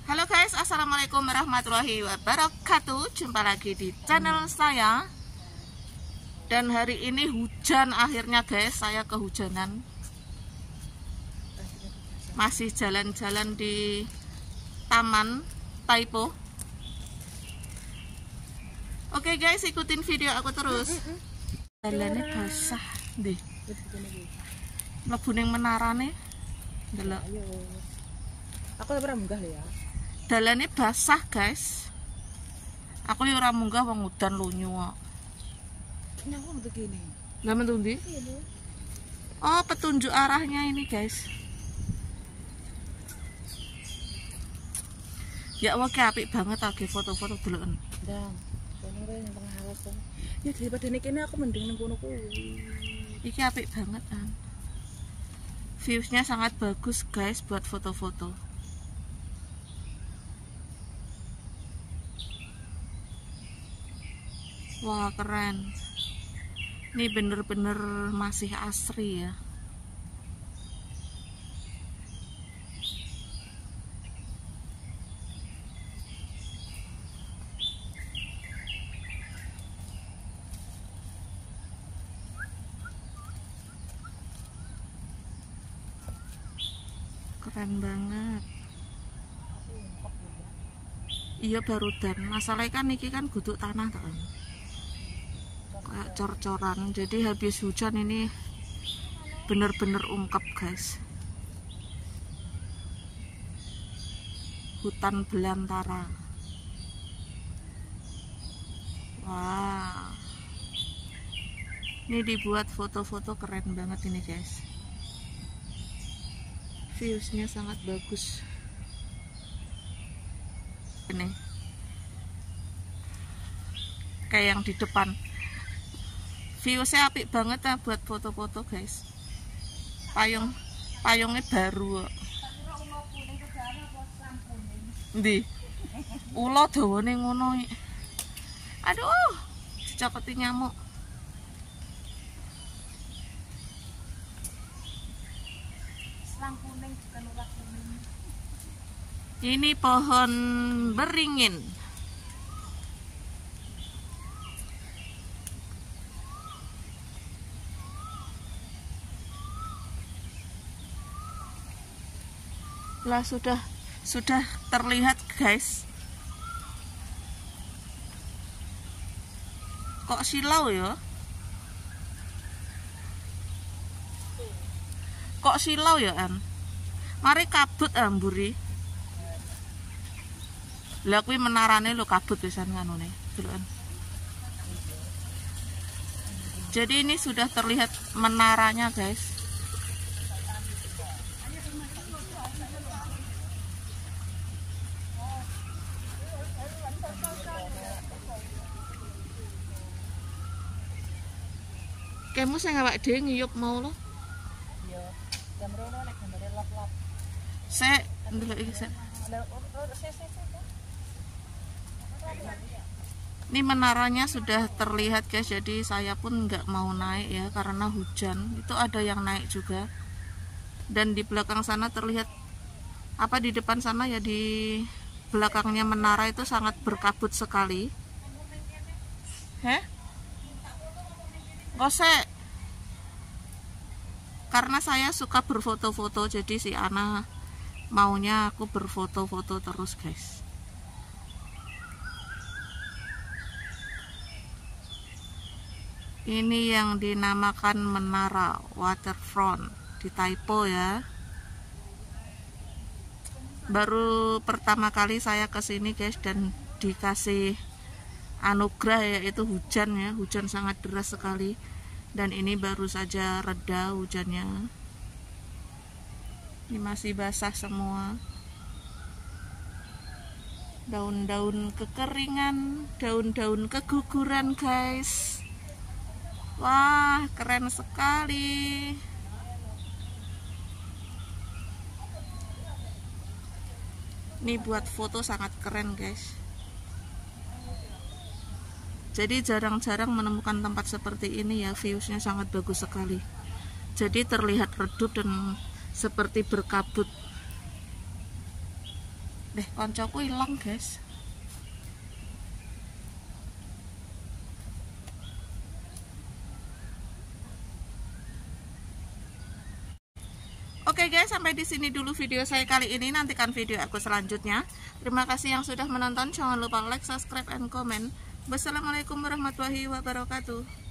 Halo guys, assalamualaikum warahmatullahi wabarakatuh. Jumpa lagi di channel saya. Dan hari ini hujan akhirnya guys, saya kehujanan. Masih jalan-jalan di Taman Taipo. Oke guys, ikutin video aku terus. Jalannya basah deh. Mlebu ning menarane. Delok. Aku ora munggah lho ya. Dalane basah guys. Aku ya ora munggah wong udan lunyu kok. Ini aku metu kene. Lah metu ndi? Oh, petunjuk arahnya ini guys. Ya oke, apik banget lagi foto-foto deloken. Ndang, kono ora yang tengah alas kan. Ya daripada nek kene aku mending nang kono kuwi. Iki apik banget kan. Viewsnya sangat bagus guys buat foto-foto. Wah keren. Ini bener-bener masih asri ya. Keren banget. Iya barudan. Masalahnya kan ini kan guduk tanah kan. Kayak cor-coran. Jadi habis hujan ini bener-bener ungkep guys. Hutan belantara. Wah. Ini dibuat foto-foto keren banget ini guys. Viewsnya sangat bagus. Ini kayak yang di depan. Viewsnya apik banget ya buat foto-foto guys. Payungnya baru. Ndi? Ula dawane ngono. Aduh, dicokoti nyamuk. Ini pohon beringin. Lah sudah terlihat guys. Kok silau ya? Kok silau ya An? Mari kabut amburi. Lah kuwi menarane lho kabut pisan nganune. Deloken. Jadi ini sudah terlihat menaranya guys. Kamu sing awak dhewe ngiyup mau lho. Iya. Jam rono nek gambare lap-lap. Sek, ndelok iki sek. Ini menaranya sudah terlihat guys, jadi saya pun nggak mau naik ya karena hujan. Itu ada yang naik juga. Dan di belakang sana terlihat apa di depan sana ya, di belakangnya menara itu sangat berkabut sekali. Kosek. Karena saya suka berfoto-foto, jadi si Ana maunya aku berfoto-foto terus guys. Ini yang dinamakan menara waterfront di Taipo ya. Baru pertama kali saya kesini guys dan dikasih anugerah yaitu hujan ya. Hujan sangat deras sekali. Dan ini baru saja reda hujannya. Ini masih basah semua. Daun-daun kekeringan, daun-daun keguguran guys. Wah, keren sekali. Ini buat foto sangat keren guys. Jadi jarang-jarang menemukan tempat seperti ini ya, viewsnya sangat bagus sekali. Jadi terlihat redup dan seperti berkabut. koncoku hilang guys. Oke guys, sampai di sini dulu video saya kali ini. Nantikan video aku selanjutnya. Terima kasih yang sudah menonton. Jangan lupa like, subscribe, and comment. Wassalamualaikum warahmatullahi wabarakatuh.